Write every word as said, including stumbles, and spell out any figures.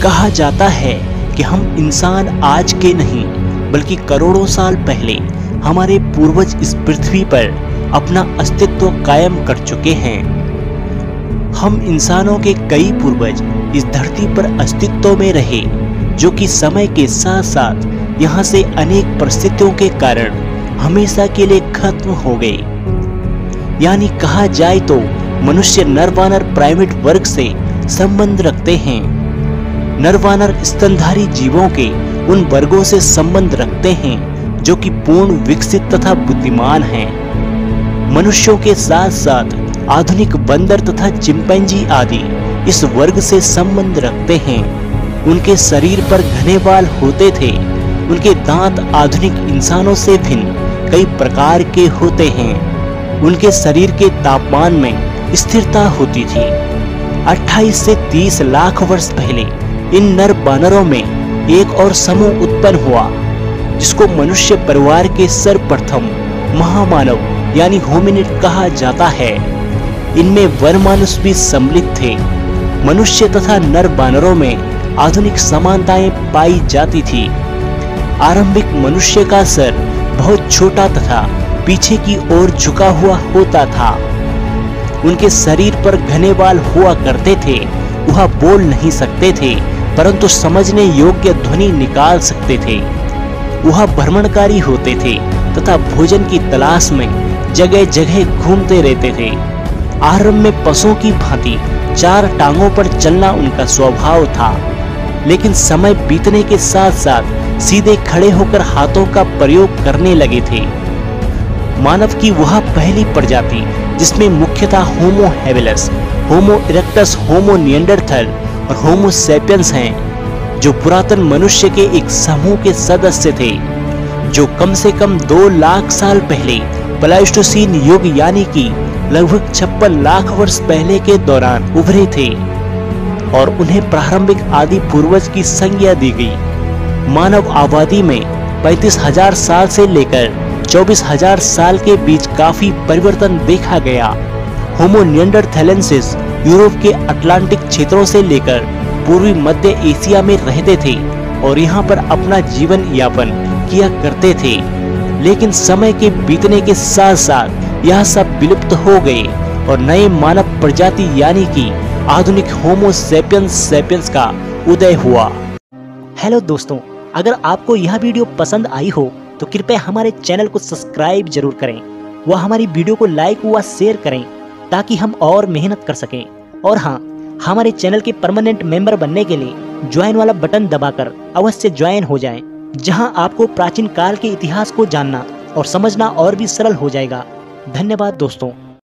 कहा जाता है कि हम इंसान आज के नहीं बल्कि करोड़ों साल पहले हमारे पूर्वज इस पृथ्वी पर अपना अस्तित्व कायम कर चुके हैं। हम इंसानों के कई पूर्वज इस धरती पर अस्तित्व में रहे, जो कि समय के साथ साथ यहाँ से अनेक परिस्थितियों के कारण हमेशा के लिए खत्म हो गए। यानी कहा जाए तो मनुष्य नरवानर प्राइमेट वर्ग से संबंध रखते हैं। नरवानर स्तनधारी जीवों के उन वर्गों से संबंध रखते हैं जो कि पूर्ण विकसित तथा बुद्धिमान हैं। मनुष्यों के साथ साथ आधुनिक बंदर तथा चिंपैंजी आदि इस वर्ग से संबंध रखते हैं। उनके शरीर पर घने बाल होते थे। उनके दांत आधुनिक इंसानों से भिन्न कई प्रकार के होते हैं। उनके शरीर के तापमान में स्थिरता होती थी। अट्ठाईस से तीस लाख वर्ष पहले इन नर बानरों में एक और समूह उत्पन्न हुआ, जिसको मनुष्य परिवार के सर्वप्रथम महामानव यानी होमिनिड कहा जाता है। इनमें वनमानुष भी सम्मिलित थे। मनुष्य तथा नर बानरों में आधुनिक समानताएं पाई जाती थी। आरंभिक मनुष्य का सर बहुत छोटा तथा पीछे की ओर झुका हुआ होता था। उनके शरीर पर घने बाल हुआ करते थे। वह बोल नहीं सकते थे, परंतु समझने योग्य ध्वनि निकाल सकते थे। वह भ्रमणकारी होते थे तथा भोजन की तलाश में जगह जगह घूमते रहते थे। आरंभ में पशुओं की भांति चार टांगों पर चलना उनका स्वभाव था, लेकिन समय बीतने के साथ साथ सीधे खड़े होकर हाथों का प्रयोग करने लगे थे। मानव की वह पहली प्रजाति जिसमें मुख्यतः होमो हेबिलस, होमो इरेक्टस, होमो निएंडरथल और होमो सैपियंस हैं, जो पुरातन मनुष्य के एक समूह के सदस्य थे, जो कम से कम दो लाख साल पहले प्लाइस्टोसीन युग यानी कि लगभग छप्पन लाख वर्ष पहले के दौरान उभरे थे और उन्हें प्रारंभिक आदि पूर्वज की संज्ञा दी गई। मानव आबादी में पैंतीस हजार साल से लेकर चौबीस हजार साल के बीच काफी परिवर्तन देखा गया। होमो निएंडरथैलेंसिस यूरोप के अटलांटिक क्षेत्रों से लेकर पूर्वी मध्य एशिया में रहते थे और यहाँ पर अपना जीवन यापन किया करते थे, लेकिन समय के बीतने के साथ साथ यह सब विलुप्त हो गए और नए मानव प्रजाति यानी कि आधुनिक होमो सैपियंस सैपियंस का उदय हुआ। हेलो दोस्तों, अगर आपको यह वीडियो पसंद आई हो तो कृपया हमारे चैनल को सब्सक्राइब जरूर करें व हमारी वीडियो को लाइक व शेयर करें ताकि हम और मेहनत कर सकें। और हाँ, हमारे चैनल के परमानेंट मेंबर बनने के लिए ज्वाइन वाला बटन दबाकर अवश्य ज्वाइन हो जाएं, जहां आपको प्राचीन काल के इतिहास को जानना और समझना और भी सरल हो जाएगा। धन्यवाद दोस्तों।